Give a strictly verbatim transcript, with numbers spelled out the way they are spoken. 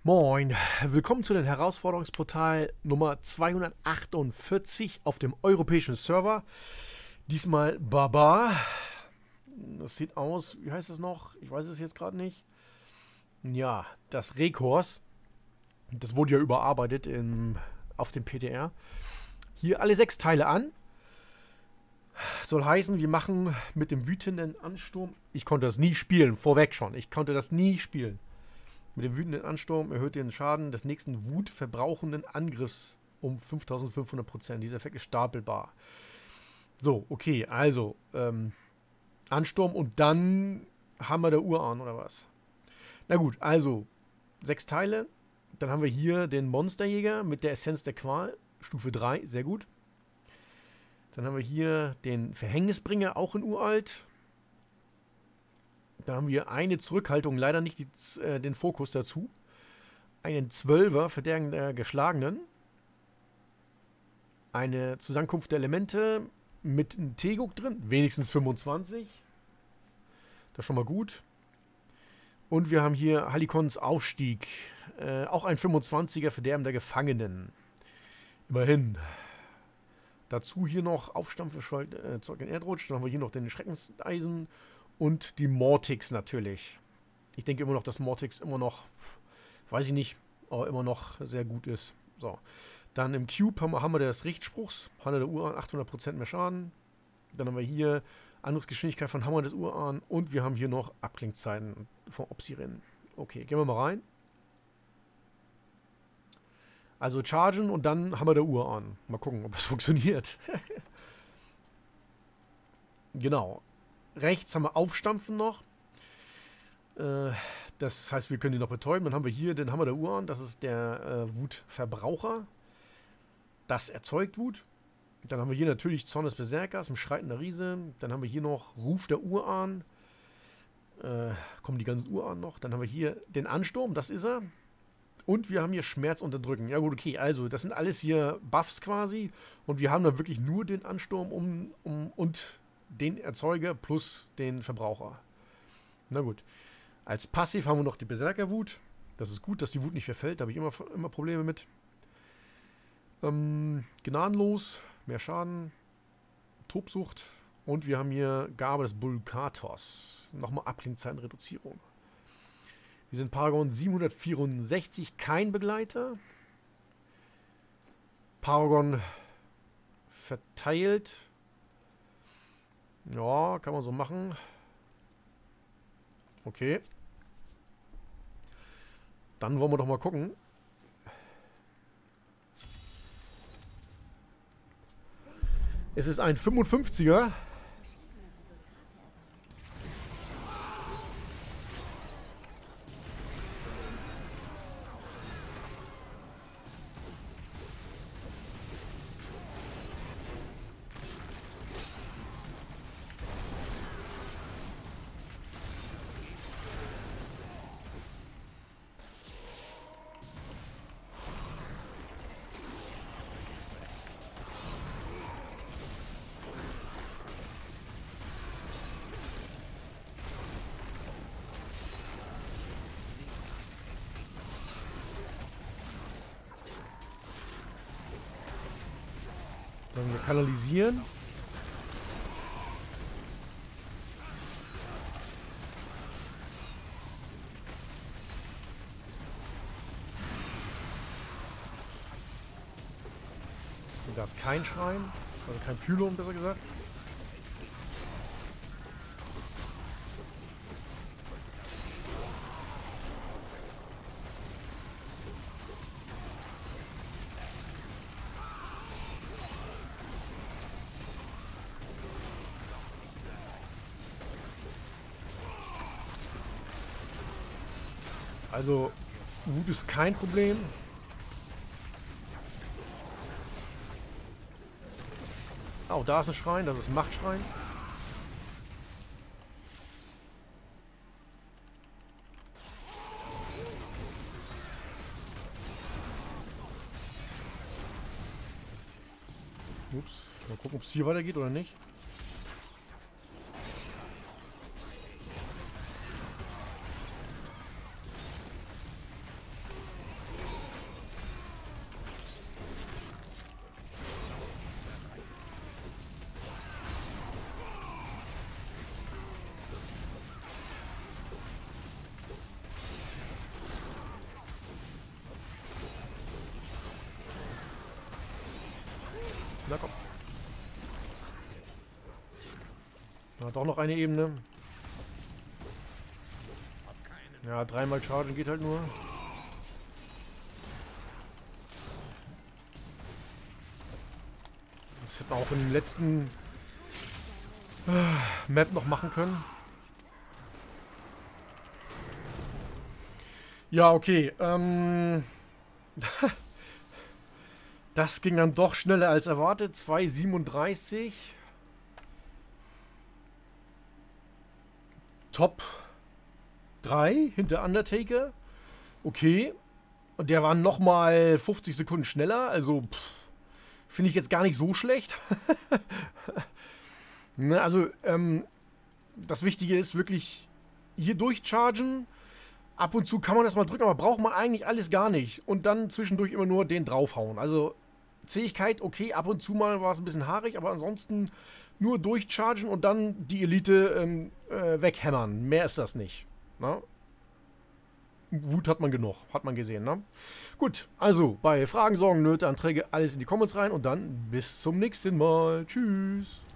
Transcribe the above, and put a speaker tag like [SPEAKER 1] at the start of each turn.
[SPEAKER 1] Moin, willkommen zu den Herausforderungsportal Nummer zweihundertachtundvierzig auf dem europäischen Server. Diesmal Baba. Das sieht aus, wie heißt es noch? Ich weiß es jetzt gerade nicht. Ja, das Rekors. Das wurde ja überarbeitet im, auf dem P T R. Hier alle sechs Teile an. Soll heißen, wir machen mit dem wütenden Ansturm. Ich konnte das nie spielen, vorweg schon. Ich konnte das nie spielen. Mit dem wütenden Ansturm erhöht den Schaden des nächsten wutverbrauchenden Angriffs um fünftausendfünfhundert Prozent. Dieser Effekt ist stapelbar. So, okay, also ähm, Ansturm und dann Hammer der Urahn oder was? Na gut, also sechs Teile. Dann haben wir hier den Monsterjäger mit der Essenz der Qual, Stufe drei, sehr gut. Dann haben wir hier den Verhängnisbringer, auch in uralt. Da haben wir eine Zurückhaltung, leider nicht die, äh, den Fokus dazu. Einen Zwölfer, Verderben der Geschlagenen. Eine Zusammenkunft der Elemente mit einem Teguk drin, wenigstens fünfundzwanzig. Das ist schon mal gut. Und wir haben hier Halikons Aufstieg. Äh, auch ein fünfundzwanziger, Verderben der Gefangenen. Immerhin. Dazu hier noch Aufstampfzeug äh, Zeug in Erdrutsch. Dann haben wir hier noch den Schreckenseisen. Und die Mortix natürlich. Ich denke immer noch, dass Mortix immer noch, weiß ich nicht, aber immer noch sehr gut ist. So. Dann im Cube haben wir, haben wir das Richtspruchs. Hammer der Urahn, achthundert Prozent mehr Schaden. Dann haben wir hier Angriffsgeschwindigkeit von Hammer des Urahn. Und wir haben hier noch Abklingzeiten von Obsiren. Okay, gehen wir mal rein. Also chargen und dann Hammer der Urahn. Mal gucken, ob das funktioniert. Genau. Rechts haben wir Aufstampfen noch. Äh, das heißt, wir können die noch betäuben. Dann haben wir hier den Hammer der Urahn. Das ist der äh, Wutverbraucher. Das erzeugt Wut. Dann haben wir hier natürlich Zorn des Berserkers, ein schreitender Riese. Dann haben wir hier noch Ruf der Urahn. Äh, kommen die ganzen Urahn noch. Dann haben wir hier den Ansturm, das ist er. Und wir haben hier Schmerz unterdrücken. Ja gut, okay, also das sind alles hier Buffs quasi. Und wir haben da wirklich nur den Ansturm um, um, und den Erzeuger plus den Verbraucher. Na gut. Als Passiv haben wir noch die Berserkerwut. Das ist gut, dass die Wut nicht verfällt. Da habe ich immer, immer Probleme mit. Ähm, gnadenlos. Mehr Schaden. Tobsucht. Und wir haben hier Gabe des Bulkatos. Nochmal Abklingzeitenreduzierung. Wir sind Paragon siebenhundertvierundsechzig. Kein Begleiter. Paragon verteilt. Ja, kann man so machen. Okay. Dann wollen wir doch mal gucken. Es ist ein fünfundfünfziger. Dann wir kanalisieren. Und da ist kein Schrein, also kein Pylon, besser gesagt. Also, Wut ist kein Problem. Oh, da ist ein Schrein, das ist ein Machtschrein. Ups, mal gucken, ob es hier weitergeht oder nicht. Na komm. Na, doch noch eine Ebene. Ja, dreimal chargen geht halt nur. Das hätte man auch in den letzten äh, Map noch machen können. Ja, okay. Ähm, das ging dann doch schneller als erwartet. zwei siebenunddreißig. Top drei hinter Undertaker. Okay. Und der war nochmal fünfzig Sekunden schneller. Also, finde ich jetzt gar nicht so schlecht. Ne, also, ähm, das Wichtige ist wirklich hier durchchargen. Ab und zu kann man das mal drücken, aber braucht man eigentlich alles gar nicht. Und dann zwischendurch immer nur den draufhauen. Also Zähigkeit, okay, ab und zu mal war es ein bisschen haarig, aber ansonsten nur durchchargen und dann die Elite ähm, äh, weghämmern. Mehr ist das nicht. Na? Wut hat man genug, hat man gesehen, ne? Gut, also bei Fragen, Sorgen, Nöte, Anträge, alles in die Comments rein und dann bis zum nächsten Mal. Tschüss.